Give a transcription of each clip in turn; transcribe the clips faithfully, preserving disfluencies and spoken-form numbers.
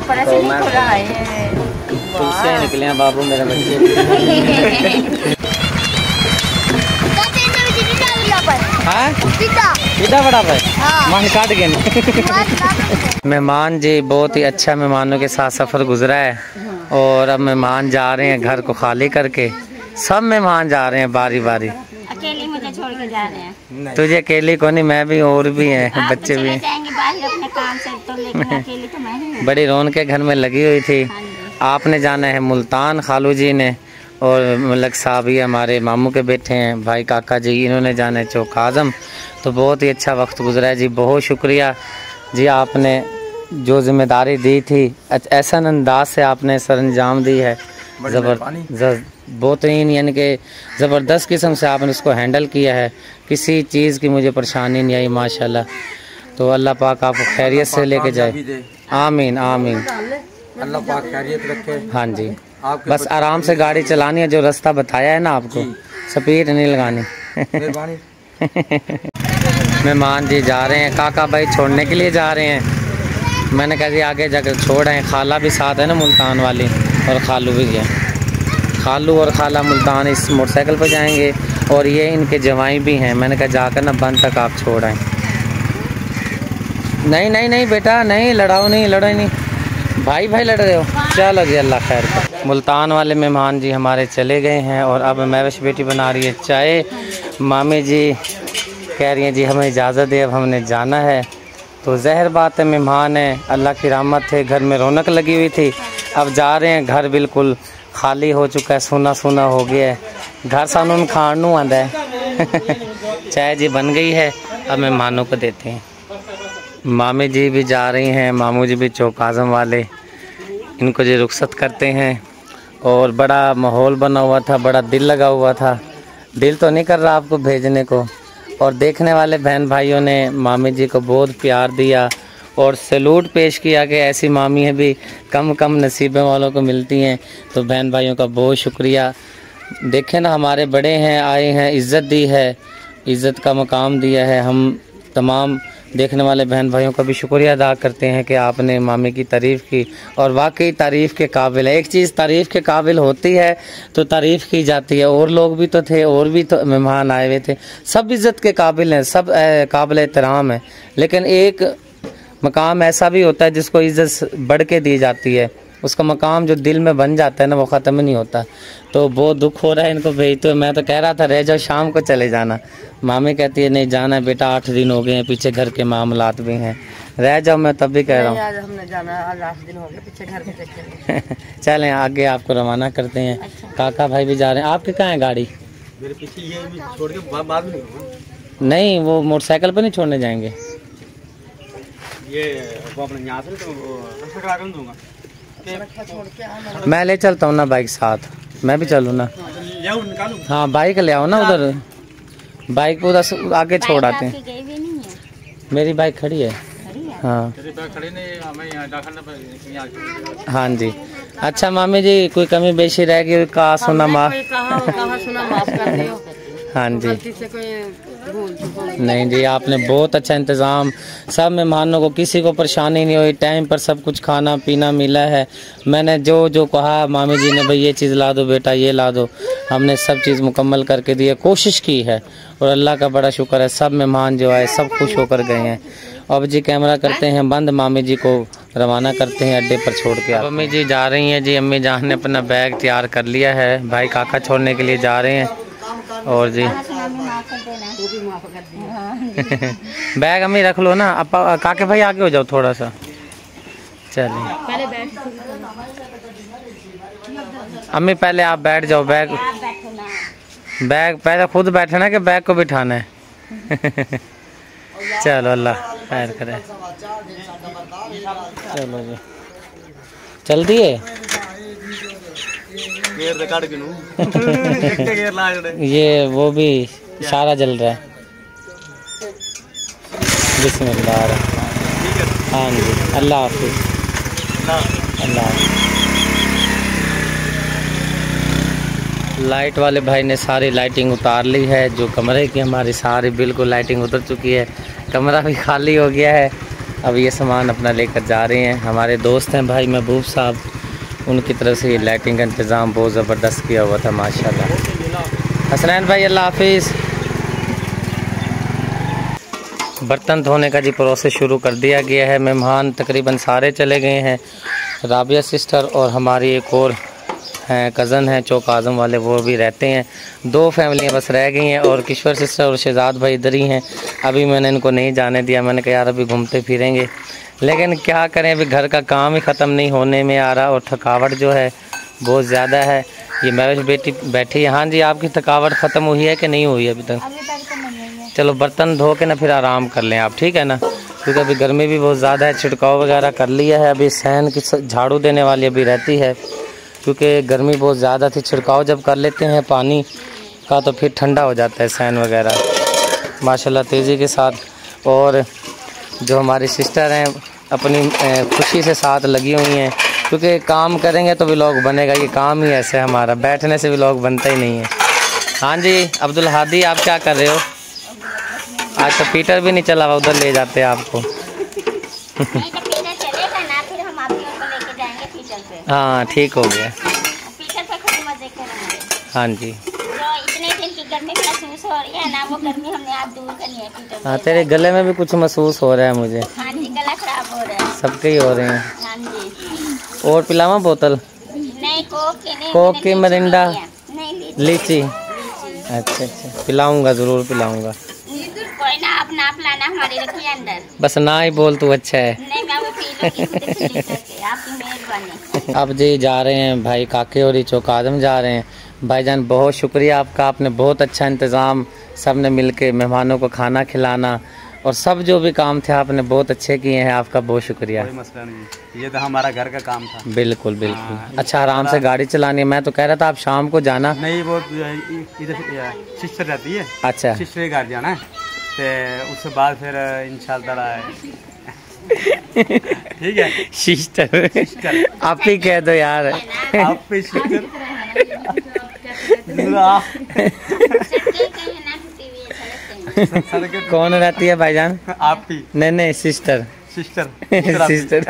तो मैं तुमसे निकले हैं बाबू मेरे बच्चे। हाँ सीधा बड़ा भाई मान काट गए। मेहमान जी बहुत ही अच्छा मेहमानों के साथ सफ़र गुजरा है और अब मेहमान जा रहे हैं घर को खाली करके। सब मेहमान जा रहे हैं बारी बारी। अकेले मुझे छोड़ के जा रहे हैं। तुझे अकेली को नहीं, मैं भी और भी हैं बच्चे भी हैं। अपने काम से तो लेकिन अकेली तो मैं ही हूँ। बड़ी रौनक घर में लगी हुई थी। आपने जाना है मुल्तान खालू जी ने, और मलक साहब ही हमारे मामू के बेटे हैं, भाई काका जी इन्होंने जाना है चौक आज़म। तो बहुत ही अच्छा वक्त गुजरा है जी। बहुत शुक्रिया जी, आपने जो जिम्मेदारी दी थी ऐसा अंदाज से आपने सरअंजाम दी है। ज़बर बेहतरीन यानी कि ज़बरदस्त किस्म से आपने उसको हैंडल किया है। किसी चीज़ की मुझे परेशानी नहीं आई माशाल्लाह। तो अल्लाह पाक आपको खैरियत से लेके जाए। आमीन आमीन। अल्लाह पाक खैरियत रखे। हाँ जी, बस आराम से गाड़ी चलानी है। जो रास्ता बताया है ना आपको, स्पीड नहीं लगानी। मेहमान जी जा रहे हैं, काका भाई छोड़ने के लिए जा रहे हैं। मैंने कहा जी आगे जाकर छोड़ आए। खाला भी साथ है ना मुल्तान वाली, और खालू भी है। खालू और खाला मुल्तान इस मोटरसाइकिल पर जाएंगे और ये इनके जवाई भी हैं। मैंने कहा जाकर ना बंद तक आप छोड़ आए। नहीं नहीं नहीं बेटा नहीं, लड़ाओ नहीं, लड़ाई नहीं, भाई भाई लड़ रहे हो। चलो जी अल्लाह खैर का। मुल्तान वाले मेहमान जी हमारे चले गए हैं और अब महविश बेटी बना रही है चाय। मामी जी कह रही हैं जी हमें इजाज़त दे, अब हमने जाना है। तो ज़हर बात है, मेहमान है, अल्लाह की रहमत है, घर में रौनक लगी हुई थी। अब जा रहे हैं, घर बिल्कुल खाली हो चुका है, सूना सूना हो गया है। घर सानून खानू आंदा है। चाय जी बन गई है, अब मेहमानों को देते हैं। मामी जी भी जा रही हैं, मामू जी भी चौक आज़म वाले, इनको जी रुखसत करते हैं। और बड़ा माहौल बना हुआ था, बड़ा दिल लगा हुआ था। दिल तो नहीं कर रहा आपको भेजने को, और देखने वाले बहन भाइयों ने मामी जी को बहुत प्यार दिया और सैल्यूट पेश किया कि ऐसी मामी है भी कम कम नसीबे वालों को मिलती हैं। तो बहन भाइयों का बहुत शुक्रिया। देखें ना, हमारे बड़े हैं, आए हैं, इज़्ज़त दी है, इज़्ज़त का मकाम दिया है। हम तमाम देखने वाले बहन भाइयों का भी शुक्रिया अदा करते हैं कि आपने मामी की तारीफ़ की, और वाकई तारीफ़ के काबिल है। एक चीज़ तारीफ़ के काबिल होती है तो तारीफ़ की जाती है। और लोग भी तो थे, और भी तो मेहमान आए हुए थे, सब इज़्ज़त के काबिल हैं, सब काबिल एहतराम है। लेकिन एक मकाम ऐसा भी होता है जिसको इज़्ज़त बढ़ के दी जाती है, उसका मकाम जो दिल में बन जाता है ना, वो ख़त्म नहीं होता। तो बहुत दुख हो रहा है इनको भेजते हुए। मैं तो कह रहा था रह जाओ, शाम को चले जाना। मामी कहती है नहीं जाना है बेटा, आठ दिन हो गए हैं, पीछे घर के मामलात भी हैं, रह जाओ। मैं तब भी कह रहा हूँ हमने जाना, आज आठ दिन हो गए, पीछे घर पे चले। चलें आगे आपको रवाना करते हैं। अच्छा। काका भाई भी जा रहे हैं। आपके कहाँ है गाड़ी? मेरे पीछे ये भी छोड़ के बाद में नहीं, वो मोटरसाइकिल पर नहीं छोड़ने जाएंगे। ये वो अपने यहाँ से तो करा कर दूंगा। मैं ले चलता हूँ ना बाइक साथ, मैं भी चलूँ ना। हाँ बाइक ले आओ ना, उधर बाइक को उधर आगे छोड़ आते हैं। मेरी बाइक खड़ी है। हाँ हाँ जी। अच्छा मामी जी, कोई कमी बेशी रह गई कहा सुना माफ। हाँ जी, नहीं जी, आपने बहुत अच्छा इंतज़ाम, सब मेहमानों को किसी को परेशानी नहीं हुई, टाइम पर सब कुछ खाना पीना मिला है। मैंने जो जो कहा मामी जी ने, भाई ये चीज़ ला दो बेटा, ये ला दो, हमने सब चीज़ मुकम्मल करके दी है, कोशिश की है। और अल्लाह का बड़ा शुक्र है, सब मेहमान जो आए सब खुश होकर गए हैं। अब जी कैमरा करते हैं बंद, मामी जी को रवाना करते हैं अड्डे पर छोड़ के। अम्मी जी जा रही हैं जी, अम्मी जान ने अपना बैग तैयार कर लिया है, भाई काका छोड़ने के लिए जा रहे हैं। और जी बैग अम्मी रख लो ना, अब काके भाई आगे हो जाओ थोड़ा सा। चलिए अम्मी पहले आप बैठ जाओ, बैग बैग पहले खुद बैठना कि बैग को बिठाना है। चलो अल्लाह खैर करे। चलो जी चल दिए। ये वो भी इशारा जल रहा है। बिस्मिल्लाह। हाँ जी, अल्लाह हाफिज़। अल्लाह हाफिज़। लाइट वाले भाई ने सारी लाइटिंग उतार ली है, जो कमरे की हमारी सारी बिल्कुल लाइटिंग उतर चुकी है, कमरा भी खाली हो गया है। अब ये सामान अपना लेकर जा रहे हैं। हमारे दोस्त हैं भाई महबूब साहब, उनकी तरफ से ये लाइटिंग का इंतज़ाम बहुत ज़बरदस्त किया हुआ था माशाल्लाह। हसनैन भाई अल्लाह हाफिज़। बर्तन धोने का जी प्रोसेस शुरू कर दिया गया है। मेहमान तकरीबन सारे चले गए हैं। राबिया सिस्टर और हमारी एक और हैं कज़न हैं चौक आज़म वाले, वो भी रहते हैं। दो फैमिलियां बस रह गई हैं और किश्वर सिस्टर और शहजाद भाई इधर ही हैं। अभी मैंने इनको नहीं जाने दिया, मैंने कहा यार अभी घूमते फिरेंगे, लेकिन क्या करें अभी घर का काम ही ख़त्म नहीं होने में आ रहा और थकावट जो है बहुत ज़्यादा है। ये महविश बेटी बैठी है। हाँ जी, आपकी थकावट ख़त्म हुई है कि नहीं हुई अभी तक? अभी तक तो नहीं है। चलो बर्तन धो के ना फिर आराम कर लें आप, ठीक है ना, क्योंकि अभी गर्मी भी बहुत ज़्यादा है। छिड़काव वगैरह कर लिया है, अभी सहन की झाड़ू देने वाली अभी रहती है क्योंकि गर्मी बहुत ज़्यादा थी। छिड़काव जब कर लेते हैं पानी का तो फिर ठंडा हो जाता है सहन वगैरह माशाल्लाह तेज़ी के साथ। और जो हमारी सिस्टर हैं अपनी खुशी से साथ लगी हुई हैं, क्योंकि काम करेंगे तो व्लॉग बनेगा। ये काम ही ऐसे हमारा, बैठने से व्लॉग बनता ही नहीं है। हाँ जी अब्दुल हादी, आप क्या कर रहे हो? आज तो पीटर भी नहीं चला हुआ, उधर ले जाते हैं आपको। नहीं तो पीटर चलेगा ना, फिर हम आप लोग को लेके जाएंगे पीटर पे। हाँ ठीक हो गया, पीटर पे खूब मजे करेंगे। हाँ जी। जो इतने दिन की गर्मी महसूस हो रही है ना, वो गर्मी हमने आज दूर करनी है पीटर पे। हाँ तेरे गले में भी कुछ महसूस हो रहा है मुझे। हाँ जी, गला खराब हो रहा है। सबके ही हो रहे हैं। हाँ जी। और पिलावा बोतल? नहीं कोक की नहीं, कोक की मैंने मिरिंडा लीची नहीं लीची। लीची? अच्छा अच्छा, पिलाऊंगा ज़रूर पिलाऊंगा। कोई ना, आप नाप लाना, हमारी रखिए अंदर। बस ना ही बोल तू अच्छा है। नहीं मैं वो पी लूंगी खुद पी लेके, आपकी मेहरबानी। अब जी जा रहे हैं भाई काके और चौक आज़म जा रहे हैं। भाईजान बहुत शुक्रिया आपका, आपने बहुत अच्छा इंतज़ाम, सब ने मिल के मेहमानों को खाना खिलाना और सब जो भी काम थे आपने बहुत अच्छे किए हैं, आपका बहुत शुक्रिया। कोई मसला नहीं, ये तो हमारा घर का काम था। बिल्कुल बिल्कुल। अच्छा आराम से गाड़ी चलानी है। मैं तो कह रहा था आप शाम को जाना। नहीं वो इधर सिस्टर रहती है। अच्छा सिस्टर के घर जाना है, तो उसके बाद फिर इंशाल्लाह ठीक है। सिस्टर आप ही कह दो यार। आप भी सिस्टर कौन रहती है भाईजान? आप ही? नहीं नहीं sister sister sister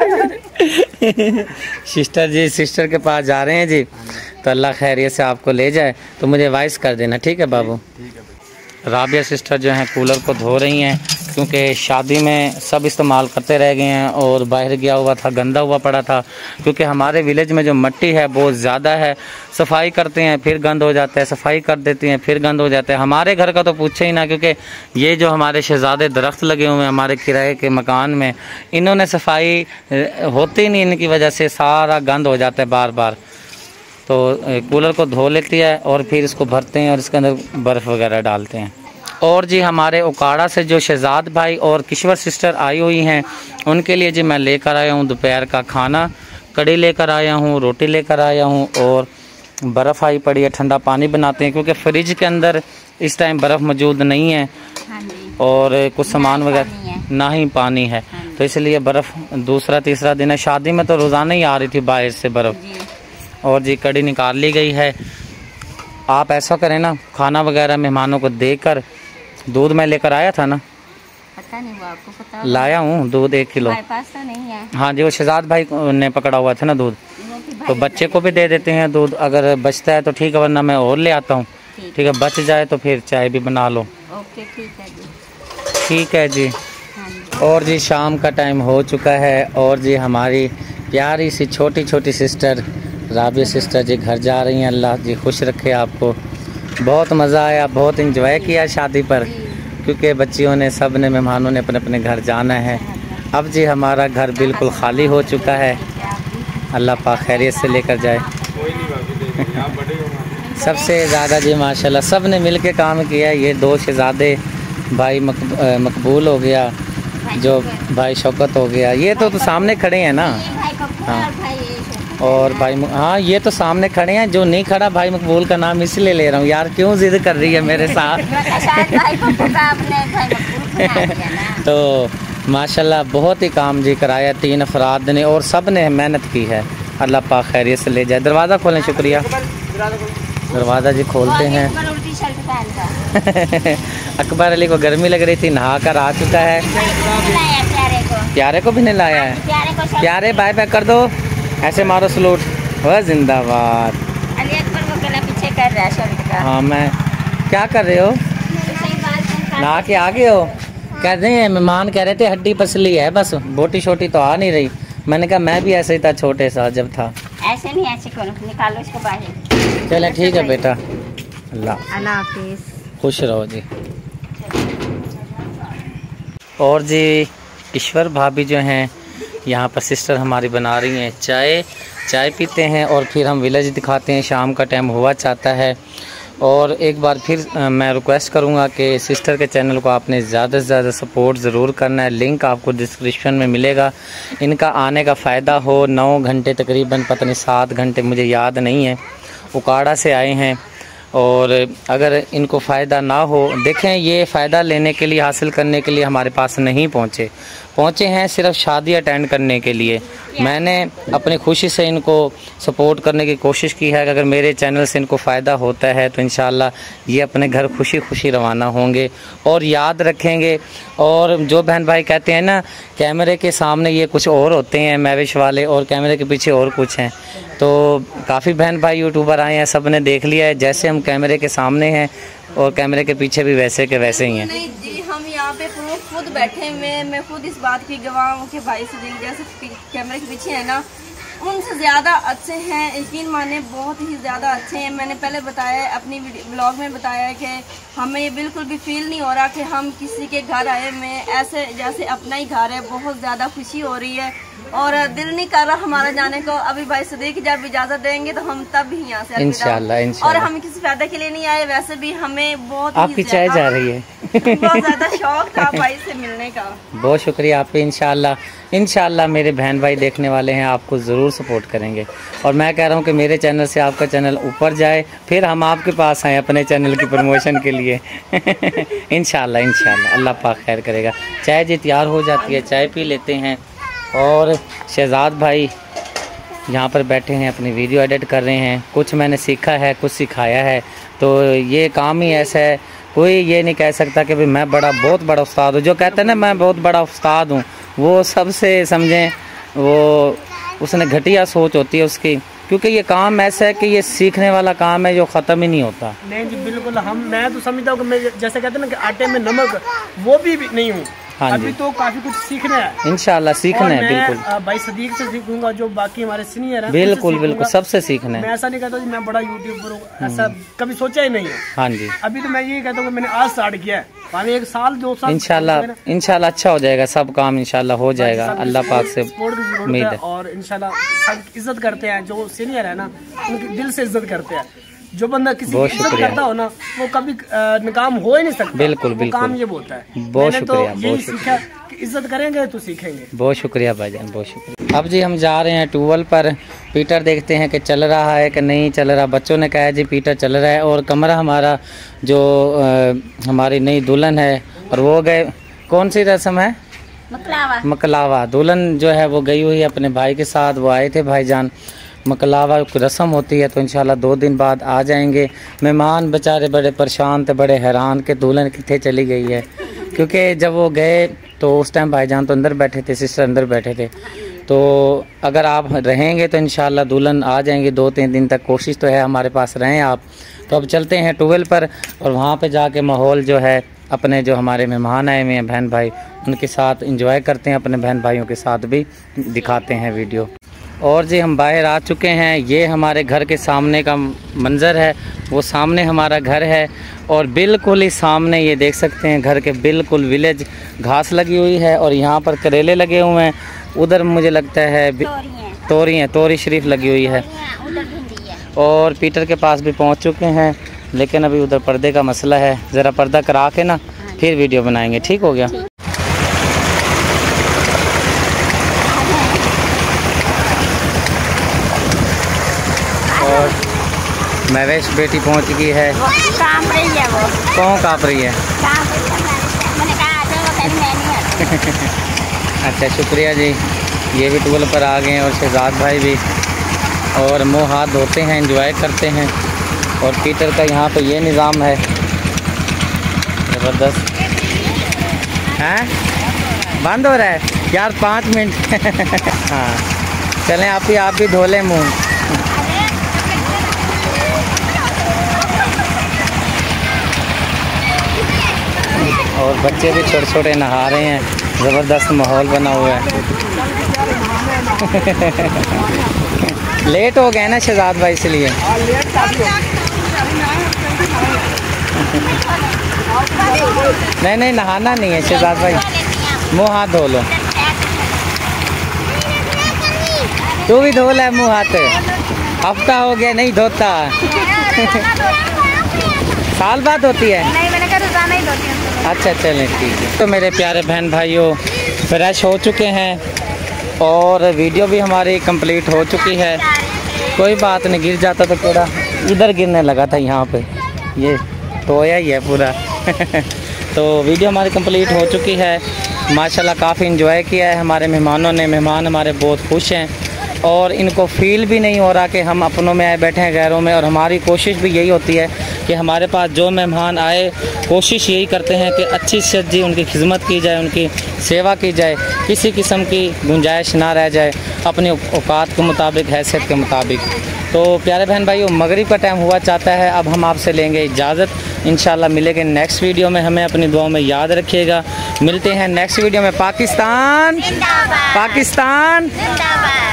sister ji sister के पास जा रहे हैं जी, तो अल्लाह खैरियत से आपको ले जाए, तो मुझे वॉइस कर देना, ठीक है बाबू? ठीक है। राबिया सिस्टर जो हैं कूलर को धो रही हैं क्योंकि शादी में सब इस्तेमाल करते रह गए हैं और बाहर गया हुआ था, गंदा हुआ पड़ा था। क्योंकि हमारे विलेज में जो मिट्टी है बहुत ज़्यादा है, सफाई करते हैं फिर गंद हो जाता है, सफाई कर देती हैं फिर गंद हो जाता है। हमारे घर का तो पूछे ही ना, क्योंकि ये जो हमारे शहजादे दरख्त लगे हुए हैं हमारे किराए के मकान में, इन्होंने सफाई होती नहीं, इनकी वजह से सारा गंद हो जाता है बार बार। तो कूलर को धो लेती है और फिर इसको भरते हैं और इसके अंदर बर्फ़ वगैरह डालते हैं। और जी हमारे उकाड़ा से जो शहजाद भाई और किश्वर सिस्टर आई हुई हैं, उनके लिए जी मैं लेकर आया हूँ दोपहर का खाना, कड़ी लेकर आया हूँ, रोटी लेकर आया हूँ और बर्फ़ आई पड़ी है, ठंडा पानी बनाते हैं क्योंकि फ्रिज के अंदर इस टाइम बर्फ़ मौजूद नहीं है और कुछ सामान वगैरह ना ही पानी है, तो इसलिए बर्फ़ दूसरा तीसरा दिन है। शादी में तो रोज़ाना ही आ रही थी बाहर से बर्फ़। और जी कड़ी निकाल ली गई है। आप ऐसा करें ना, खाना वगैरह मेहमानों को देकर, दूध मैं लेकर आया था ना, पता नहीं वो आपको पता? लाया हूँ दूध एक किलो। हमारे पास तो नहीं है। हाँ जी वो शहजाद भाई ने पकड़ा हुआ था ना दूध, तो बच्चे को भी दे देते हैं दूध, अगर बचता है तो ठीक है, वरना मैं और ले आता हूँ, ठीक है? बच जाए तो फिर चाय भी बना लो। ओके ठीक है जी। ठीक है जी। और जी शाम का टाइम हो चुका है और जी हमारी प्यारी सी छोटी छोटी सिस्टर राबिया सिस्टर जी घर जा रही हैं। अल्लाह जी खुश रखे आपको। बहुत मज़ा आया, बहुत इंजॉय किया शादी पर, क्योंकि बच्चियों ने, सब ने, मेहमानों ने अपने अपने घर जाना है। अब जी हमारा घर बिल्कुल खाली हो चुका है, अल्लाह पाक खैरियत से लेकर जाए। सबसे ज़्यादा जी माशाल्लाह सब ने मिल के काम किया। ये दो शहजादे, भाई मक, मकबूल हो गया, जो भाई शौकत हो गया, ये तो, तो सामने खड़े हैं ना। हाँ और भाई, हाँ ये तो सामने खड़े हैं, जो नहीं खड़ा भाई मकबूल का नाम इसलिए ले रहा हूँ यार, क्यों जिद कर रही है मेरे साथ। तो माशाल्लाह बहुत ही काम जी कराया तीन अफराद ने और सब ने मेहनत की है, अल्लाह पाक खैरियत से ले जाए। दरवाज़ा खोलें, शुक्रिया। दरवाज़ा जी खोलते हैं। अकबर अली को गर्मी लग रही थी, नहा कर आ चुका है। प्यारे को भी नहीं लाया है। प्यारे को प्यारे बाय बाय कर दो, ऐसे मारो सलूट। वह जिंदाबाद। अली अकबर वो गला पीछे कर रहा है शर्ट का। हाँ मैं क्या कर रहे हो? नहा के आ गए हो? कह रहे हैं मेहमान कह रहे थे हड्डी पसली है बस, बोटी छोटी तो आ नहीं रही। मैंने कहा मैं भी ऐसे ही था छोटे सा जब था। ऐसे नहीं, ऐसे करो, निकालो इसको बाहर। चले ठीक है बेटा, अल्लाह अल्लाह हाफिज, खुश रहो जी। और जी ईश्वर भाभी जो हैं यहाँ पर सिस्टर हमारी बना रही हैं चाय। चाय पीते हैं और फिर हम विलेज दिखाते हैं। शाम का टाइम हुआ चाहता है। और एक बार फिर मैं रिक्वेस्ट करूँगा कि सिस्टर के चैनल को आपने ज़्यादा से ज़्यादा सपोर्ट ज़रूर करना है। लिंक आपको डिस्क्रिप्शन में मिलेगा। इनका आने का फ़ायदा हो। नौ घंटे तकरीबन, पता नहीं सात घंटे, मुझे याद नहीं है, उकाड़ा से आए हैं। और अगर इनको फ़ायदा ना हो, देखें ये फ़ायदा लेने के लिए, हासिल करने के लिए हमारे पास नहीं पहुँचे पहुँचे हैं सिर्फ शादी अटेंड करने के लिए। मैंने अपनी खुशी से इनको सपोर्ट करने की कोशिश की है कि अगर मेरे चैनल से इनको फ़ायदा होता है तो इंशाल्लाह ये अपने घर खुशी खुशी रवाना होंगे और याद रखेंगे। और जो बहन भाई कहते हैं ना कैमरे के सामने ये कुछ और होते हैं मैविश वाले, और कैमरे के पीछे और कुछ हैं, तो काफ़ी बहन भाई यूट्यूबर आए हैं, सब ने देख लिया है जैसे हम कैमरे के सामने हैं और कैमरे के पीछे भी वैसे के वैसे ही हैं। नहीं जी, हम यहाँ पे खुद बैठे हुए, मैं खुद इस बात की गवाह हूँ कि भाई सदीक जैसे कैमरे के पीछे है ना, उनसे ज़्यादा अच्छे हैं। यकीन माने बहुत ही ज़्यादा अच्छे हैं। मैंने पहले बताया, अपनी ब्लॉग में बताया है कि हमें ये बिल्कुल भी फील नहीं हो रहा कि हम किसी के घर आए में, ऐसे जैसे अपना ही घर है। बहुत ज़्यादा खुशी हो रही है और दिल नहीं कर रहा हमारा जाने को। अभी भाई सदीक जब इजाज़त देंगे तो हम तब भी यहाँ से इंशाल्लाह इंशाल्लाह। और हम किसी फायदे के लिए नहीं आए, वैसे भी हमें बहुत आपकी चाय जा रही है बहुत ज़्यादा शौक था भाई से मिलने का। बहुत शुक्रिया आप पे। इंशाल्लाह इंशाल्लाह मेरे बहन भाई देखने वाले हैं, आपको ज़रूर सपोर्ट करेंगे। और मैं कह रहा हूँ कि मेरे चैनल से आपका चैनल ऊपर जाए, फिर हम आपके पास आए अपने चैनल की प्रमोशन के लिए इंशाल्लाह इंशाल्लाह। अल्लाह पाक खैर करेगा। चाय जी तैयार हो जाती है, चाय पी लेते हैं। और शहजाद भाई यहाँ पर बैठे हैं, अपनी वीडियो एडिट कर रहे हैं। कुछ मैंने सीखा है, कुछ सिखाया है, तो ये काम ही ऐसा है। कोई ये नहीं कह सकता कि भाई मैं बड़ा बहुत बड़ा उस्ताद हूँ। जो कहते हैं ना मैं बहुत बड़ा उस्ताद हूँ, वो सबसे समझें वो उसने घटिया सोच होती है उसकी, क्योंकि ये काम ऐसा है कि ये सीखने वाला काम है जो ख़त्म ही नहीं होता। नहीं जी बिल्कुल, हम मैं तो समझता हूँ कि मैं जैसे कहते हैं ना कि आटे में नमक, वो भी नहीं हूँ। हाँ अभी जी, तो काफी कुछ सीखना है इंशाल्लाह सीखना है। बिल्कुल मैं भाई सदीक से सीखूंगा, जो बाकी हमारे सीनियर हैं बिल्कुल बिल्कुल सबसे सीखना मैं है। ऐसा ऐसा नहीं कहता कि मैं बड़ा यूट्यूबर हूँ, ऐसा कभी सोचा ही नहीं है। हाँ जी, अभी तो मैं यही कहता हूँ कि मैंने आज स्टार्ट किया है, माने एक साल दो साल इंशाल्लाह इंशाल्लाह अच्छा हो जाएगा, सब काम इंशाल्लाह हो जाएगा। अल्लाह पाक से सपोर्ट की जरूरत उम्मीद है है। और इंशाल्लाह सब इज्जत करते हैं। जो सीनियर है ना उनकी दिल से इज्जत करते हैं। जो बंदा किसी की इज्जत करता हो ना वो कभी नाकाम हो ही नहीं सकता। बिल्कुल वो बिल्कुल काम ये बोलता है। बहुत मैंने तो शुक्रिया, यही बहुत सीखा कि इज्जत करेंगे तो सीखेंगे। बहुत शुक्रिया भाईजान, बहुत शुक्रिया। अब जी हम जा रहे हैं ट्यूबवेल पर। पीटर देखते हैं कि चल रहा है कि नहीं चल रहा। बच्चों ने कहा जी पीटर चल रहा है। और कमरा हमारा जो आ, हमारी नई दुल्हन है, और वो गए, कौन सी रस्म है? मकलावा। मकलावा। दुल्हन जो है वो गई हुई है अपने भाई के साथ, वो आए थे भाईजान। मकलावा रस्म होती है तो इंशाल्लाह दो दिन बाद आ जाएंगे। मेहमान बेचारे बड़े परेशान थे, बड़े हैरान कि दुल्हन कितने चली गई है, क्योंकि जब वो गए तो उस टाइम भाईजान तो अंदर बैठे थे, सिस्टर अंदर बैठे थे। तो अगर आप रहेंगे तो इंशाल्लाह दुल्हन आ जाएंगे दो तीन दिन तक। कोशिश तो है हमारे पास रहें आप। तो अब चलते हैं ट्यूबवेल पर और वहाँ पे जाके माहौल जो है, अपने जो हमारे मेहमान आए हुए हैं बहन भाई, उनके साथ इंजॉय करते हैं, अपने बहन भाइयों के साथ भी दिखाते हैं वीडियो। और जी हम बाहर आ चुके हैं। ये हमारे घर के सामने का मंज़र है, वो सामने हमारा घर है और बिल्कुल ही सामने ये देख सकते हैं घर के बिल्कुल विलेज घास लगी हुई है और यहाँ पर करेले लगे हुए हैं। उधर मुझे लगता है तोरी है, तोरी शरीफ लगी हुई है। और पीटर के पास भी पहुँच चुके हैं, लेकिन अभी उधर पर्दे का मसला है। ज़रा पर्दा करा के ना फिर वीडियो बनाएंगे, ठीक हो गया? और महवेश बेटी पहुंच गई है। काम रही है वो। कौन काँप रही है? काम रही है। मैंने कहा आ जाओ, कहती मैं नहीं आती। अच्छा शुक्रिया जी। ये भी टूल पर आ गए हैं और शहजाद भाई भी, और मुँह हाथ धोते हैं, एंजॉय करते हैं। और पीटर का यहाँ पे ये निज़ाम है ज़बरदस्त। हैं बंद हो रहा है? यार पाँच मिनट। हाँ चलें, आप ही आप भी धो लें मुँह। और बच्चे भी छोटे छोटे नहा रहे हैं, ज़बरदस्त माहौल बना हुआ है। लेट हो गए ना शहजाद भाई इसलिए। नहीं नहीं नहाना नहीं है शहजाद भाई, मुँह हाथ धो लो। तू भी धो ले मुँह हाथ, हफ्ता हो गया नहीं धोता। साल बाद होती है? नहीं, मैंने कहा रोजाना ही धोती हूँ। अच्छा चलें ठीक है। तो मेरे प्यारे बहन भाइयों फ्रेश हो चुके हैं और वीडियो भी हमारी कंप्लीट हो चुकी है। कोई बात नहीं, गिर जाता तो थोड़ा इधर गिरने लगा था, यहाँ पे ये टोया ही है पूरा। तो वीडियो हमारी कंप्लीट हो चुकी है। माशाल्लाह काफ़ी इन्जॉय किया है हमारे मेहमानों ने। मेहमान हमारे बहुत खुश हैं और इनको फील भी नहीं हो रहा कि हम अपनों में आए बैठे हैं गैरों में। और हमारी कोशिश भी यही होती है कि हमारे पास जो मेहमान आए कोशिश यही करते हैं कि अच्छी से अच्छी उनकी खिदमत की जाए, उनकी सेवा की जाए, किसी किस्म की गुंजाइश ना रह जाए, अपने औकात के मुताबिक, हैसियत के मुताबिक। तो प्यारे बहन भाइयों मगरिब का टाइम हुआ चाहता है, अब हम आपसे लेंगे इजाज़त। इंशाल्लाह मिलेंगे नेक्स्ट वीडियो में। हमें अपनी दुआओं में याद रखिएगा। मिलते हैं नेक्स्ट वीडियो में। पाकिस्तान जिंदाबाद। पाकिस्तान जिंदाबाद।